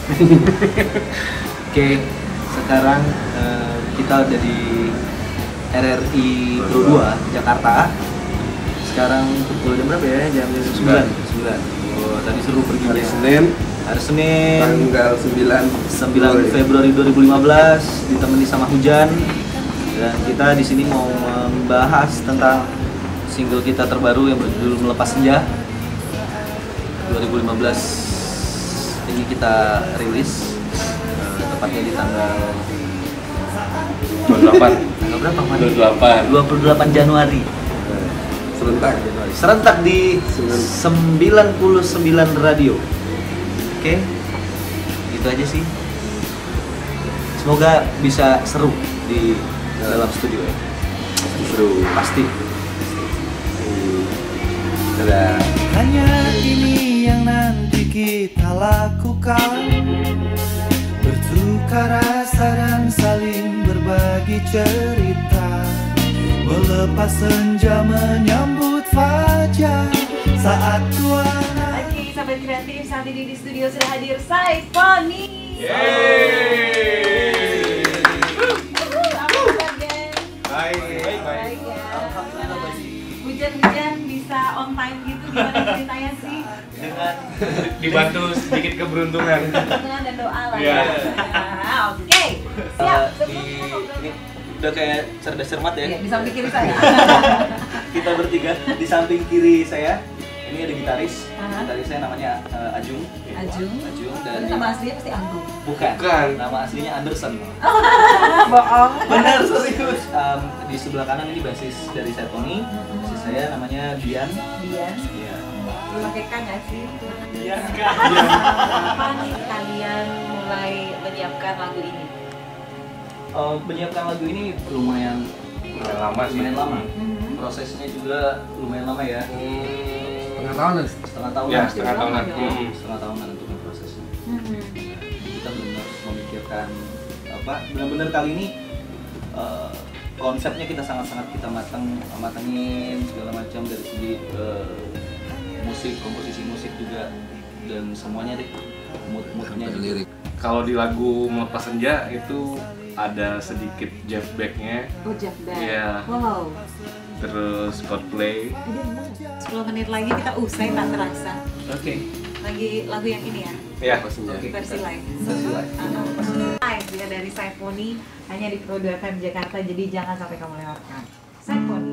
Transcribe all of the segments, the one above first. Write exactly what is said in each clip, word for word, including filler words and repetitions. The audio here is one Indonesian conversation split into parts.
Oke, sekarang uh, kita udah di R R I Pro dua Jakarta. Sekarang pukul jam berapa ya? Jam sembilan. sembilan. Oh, tadi suruh pergi hari Senin. Hari Senin. Tanggal sembilan Februari dua ribu lima belas ditemani sama hujan. Dan kita di sini mau membahas tentang single kita terbaru yang berjudul Melepas Senja. dua ribu lima belas ini kita rilis uh, tepatnya di tanggal dua puluh delapan. Tanggal berapa? dua puluh delapan. dua puluh delapan Januari. Serentak. Serentak di sembilan puluh sembilan radio. Oke. Gitu aja sih. Semoga bisa seru di dalam studio ya. Seru. Pasti. Dadah. Hanya ini yang nanti kita lakukan, bertukar rasa dan saling berbagi cerita, melepas senja menyambut fajar saat tuana. Oke, sahabat kreatif, saat ini di studio sudah hadir Saifoni. Yeay. Baik, Baik, baik. Alhamdulillah baik. Hujan-hujan bisa on time gitu, gimana ceritanya sih? Dengan Dibantu sedikit keberuntungan. Dukungan dan doa lah Iya. ya. Nah, Oke, siap. uh, di ini udah kayak cerdas cermat ya. Iya, di samping kiri saya. Kita bertiga di samping kiri saya ini ada gitaris. Aha. Gitaris saya namanya uh, Ajung. Ajung. Ajung Dan dan nama aslinya pasti Anggung. bukan. Bukan. Nama aslinya Anderson. Bohong. Benar serius. Um, di sebelah kanan ini basis dari Saifoni. Basis saya namanya Dian. Dian. Iya. Lu pakai K nggak sih? Dian. Kapan kalian mulai menyiapkan lagu ini? Uh, menyiapkan lagu ini lumayan Lumayan lama sih. lumayan lama. Mhm. Prosesnya juga lumayan lama ya. Setengah tahun. Setengah tahun. Ya, lah. setengah tahunan. Hmm. Setengah tahunan untuk prosesnya. Mhm. Kita benar-benar memikirkan apa benar-benar kali ini uh, konsepnya kita sangat-sangat kita matang matangin segala macam dari segi uh, musik, komposisi musik juga dan semuanya deh mood-moodnya lirik. Kalau di lagu Melepas Senja itu ada sedikit Jeff Beck-nya. Oh, Jeff Beck. Iya. Wow. Terus Coldplay. sepuluh menit lagi kita usai tak terasa. Oke. Lagi lagu yang ini ya, Ya. Oke. versi live. Versi live. Ah, live ya dari Saifoni hanya di Pro dua F M Jakarta, jadi jangan sampai kamu lewatkan. Saifoni.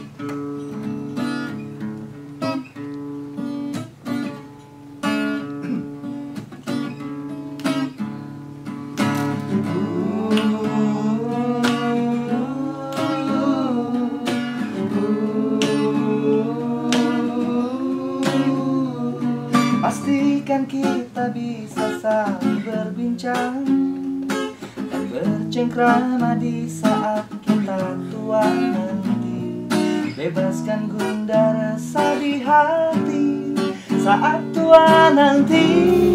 Pastikan kita bisa saling berbincang dan bercengkrama di saat kita tua nanti. Bebaskan gundah resah di hati saat tua nanti.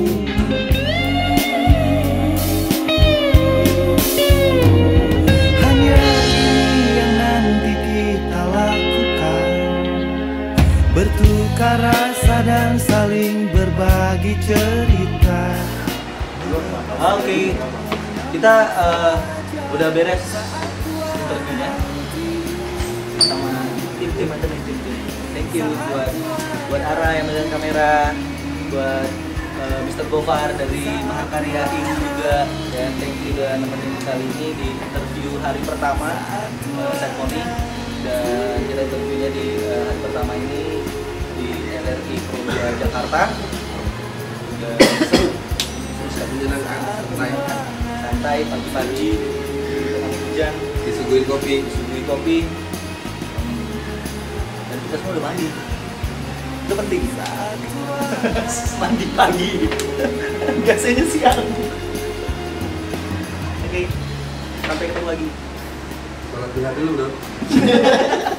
Hanya ini yang nanti kita lakukan, bertukar rasa dan saling berbagi cerita. Oke, kita uh, udah beres interviewnya sama tim-tim aja nih tim-tim. Thank you buat buat Ara yang megang kamera, buat uh, mister Gofar dari Mahakarya Inc juga, dan thank you udah nemenin kali ini di interview hari pertama uh, Saifoni, dan kita interviewnya di uh, hari pertama ini di R R I Pro dua Jakarta. Udah seru. Menyenangkan, santai, santai pagi-pagi dengan hujan, disuguhin kopi, disuguhin kopi, dan kita semua udah mandi. Itu penting. Mandi pagi, biasanya siang. Oke, sampai ketemu lagi. Sholat duha dulu dong.